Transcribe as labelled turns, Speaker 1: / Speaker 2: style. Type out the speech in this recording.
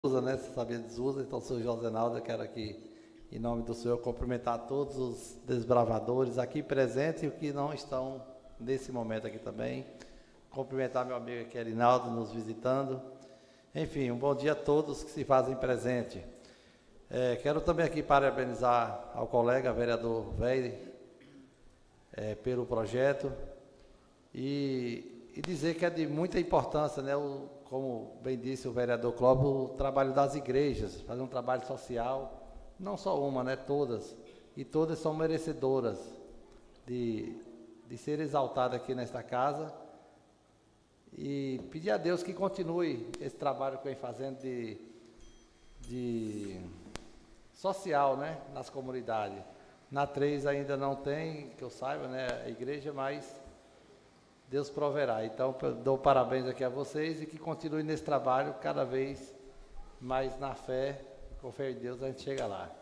Speaker 1: Né? Você sabia de Zusa, então sou Josenaldo, eu quero aqui, em nome do Senhor, cumprimentar todos os desbravadores aqui presentes e os que não estão nesse momento aqui também. Cumprimentar meu amigo aqui, Erinaldo, nos visitando. Enfim, um bom dia a todos que se fazem presente. Quero também aqui parabenizar ao colega, vereador Velho, pelo projeto e dizer que é de muita importância, né, como bem disse o vereador Clóvis, o trabalho das igrejas, fazer um trabalho social, não só uma, né, todas, e todas são merecedoras de ser exaltadas aqui nesta casa, e pedir a Deus que continue esse trabalho que vem fazendo de social, né, nas comunidades. Na 3 ainda não tem, que eu saiba, né, a igreja, mas Deus proverá. Então, eu dou parabéns aqui a vocês e que continue nesse trabalho cada vez mais na fé. Com fé em Deus, a gente chega lá.